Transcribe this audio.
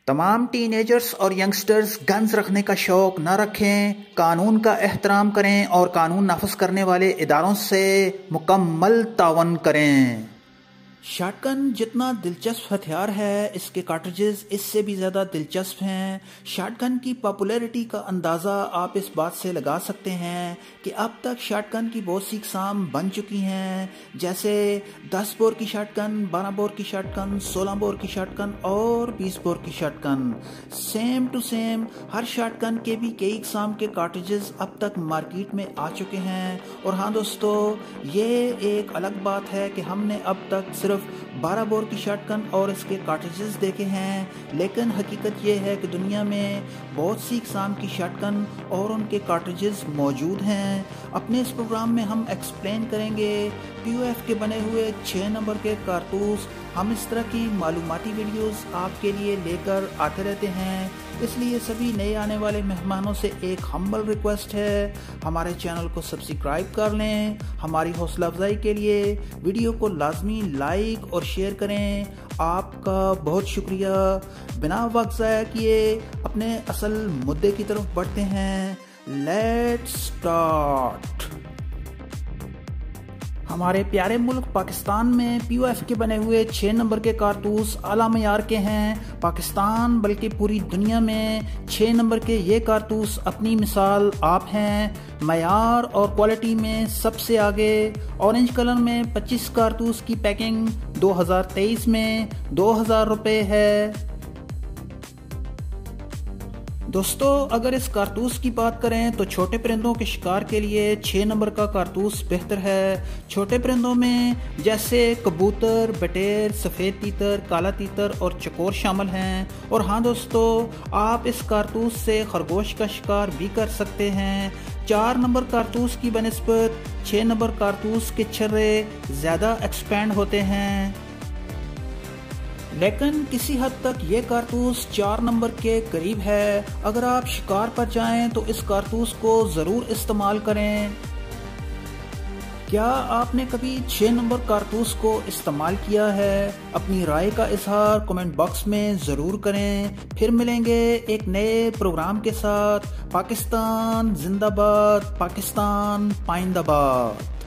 تمام teenagers اور youngsters guns رکھنے کا شوق نہ رکھیں، قانون کا احترام کریں اور قانون نافذ کرنے والے اداروں سے مکمل تعاون کریں۔ شاٹ گن جتنا دلچسپ ہتھیار ہے، اس کے کارٹریجز اس سے بھی زیادہ دلچسپ ہیں۔ شاٹ گن کی پاپولیرٹی کا اندازہ آپ اس بات سے لگا سکتے ہیں کہ اب تک شاٹ گن کی بہت سی اقسام بن چکی ہیں، جیسے 10 بور کی شاٹ گن، 12 بور کی شاٹ گن، 16 بور کی شاٹ گن اور 20 بور کی shotgun. Same to same ہر شاٹ گن کے بھی کئی اقسام کے کارٹریجز اب تک مارکیٹ میں آ چکے ہیں۔ اور ہاں دوستو، یہ ایک الگ بات ہے کہ ہم نے اب تک صرف 12 بور کی شاٹ گن اور اس کے کارٹریجز دیکھے ہیں، لیکن حقیقت یہ ہے کہ دنیا میں بہت سی اقسام کی شاٹ گن اور ان کے کارٹریجز موجود ہیں۔ اپنے اس پروگرام میں ہم ایکسپلین کریں گے POF کے بنے ہوئے 6 نمبر کے کارتوس۔ ہم اس طرح کی معلوماتی ویڈیوز آپ کے لیے لے کر آتے رہتے ہیں، اس لیے سبھی نئے آنے والے مہمانوں سے ایک ہمبل ریکویسٹ ہے، ہمارے چینل کو سبسکرائب کر لیں۔ ہماری حوصلہ افزائی کے لیے ویڈیو کو لازمی لائک اور شیئر کریں۔ آپ کا بہت شکریہ۔ بنا وقت ضائع کیے اپنے اصل مدعے کی طرف بڑھتے ہیں۔ Let's start. ہمارے پیارے ملک پاکستان میں POF کے بنے ہوئے 6 نمبر کے کارتوس اعلیٰ معیار کے ہیں۔ پاکستان بلکہ پوری دنیا میں 6 نمبر کے یہ کارتوس اپنی مثال آپ ہیں۔ معیار اور کوالٹی میں سب سے آگے۔ اورنج کلر میں 25 کارتوس کی پیکنگ 2023 میں 2000 روپے ہے۔ دوستو، اگر اس کارتوس کی بات کریں تو چھوٹے پرندوں کے شکار کے لیے 6 نمبر کا کارتوس بہتر ہے۔ چھوٹے پرندوں میں جیسے کبوتر، بٹیر، سفید تیتر، کالا تیتر اور چکور شامل ہیں۔ اور ہاں دوستو، آپ اس کارتوس سے خرگوش کا شکار بھی کر سکتے ہیں۔ 4 نمبر کارتوس کی بنسبت 6 نمبر کارتوس کے چھرے زیادہ ایکسپینڈ ہوتے ہیں، لیکن کسی حد تک یہ کارتوس 4 نمبر کے قریب ہے۔ اگر آپ شکار پر جائیں تو اس کارتوس کو ضرور استعمال کریں۔ کیا آپ نے کبھی 6 نمبر کارتوس کو استعمال کیا ہے؟ اپنی رائے کا اظہار کمنٹ باکس میں ضرور کریں۔ پھر ملیں گے ایک نئے پروگرام کے ساتھ۔ پاکستان زندہ باد، پاکستان پائندہ باد۔